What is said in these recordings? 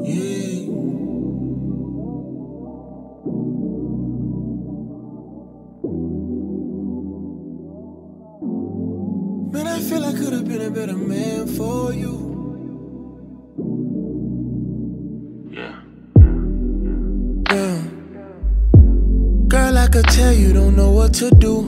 yeah. Man, I feel I could've been a better man for you. Yeah. Girl, I could tell you don't know what to do.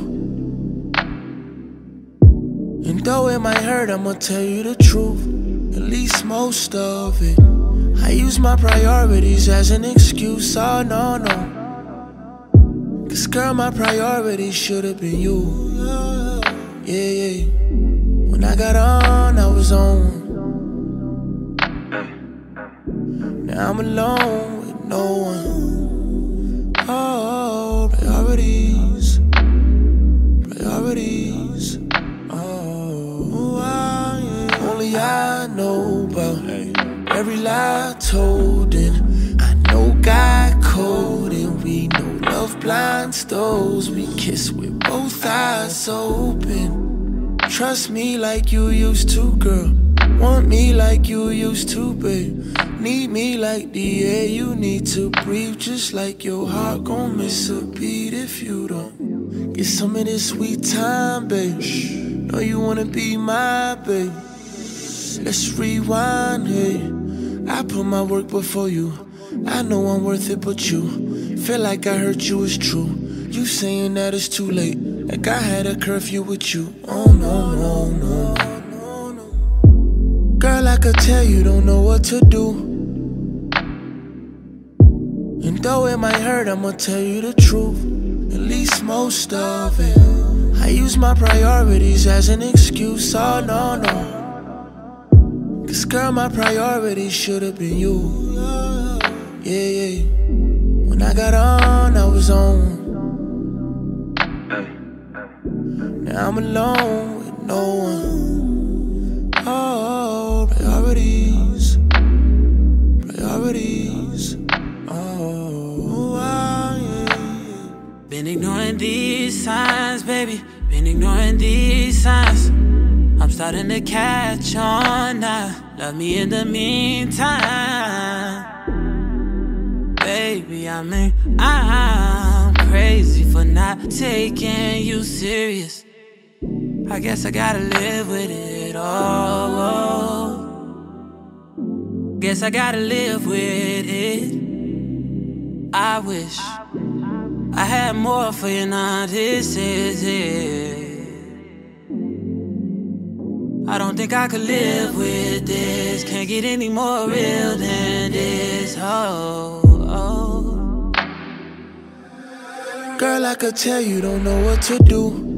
And though it might hurt, I'ma tell you the truth. At least most of it. I use my priorities as an excuse, oh no, no. Cause girl, my priorities should've been you. Yeah, yeah. When I got on, I was on. Now I'm alone with no one. Oh, priorities. Priorities. Oh, yeah. Only I know about every lie told, and I know God code, and we know love blinds those we kiss with both eyes open. Trust me like you used to, girl. Want me like you used to, babe. Need me like the air you need to breathe. Just like your heart gon' miss a beat if you don't get some of this sweet time, babe. Know you wanna be my babe. Let's rewind, hey. I put my work before you. I know I'm worth it, but you feel like I hurt you, it's true. You saying that it's too late, like I had a curfew with you. Oh no, no, no. Girl, I could tell you don't know what to do. And though it might hurt, I'ma tell you the truth. At least most of it. I use my priorities as an excuse, oh no, no. Cause girl, my priorities should've been you. Yeah, yeah. When I got on, I was on. Now I'm alone with no one. Oh, priorities. Priorities. Oh, yeah. Been ignoring these signs, baby. Been ignoring these signs. I'm starting to catch on now. Love me in the meantime. Baby, I'm crazy for not taking you serious. I guess I gotta live with it all. Guess I gotta live with it. I wish I had more for you, now this is it. I don't think I could live with this. Can't get any more real than this. Oh, oh. Girl, I could tell you don't know what to do.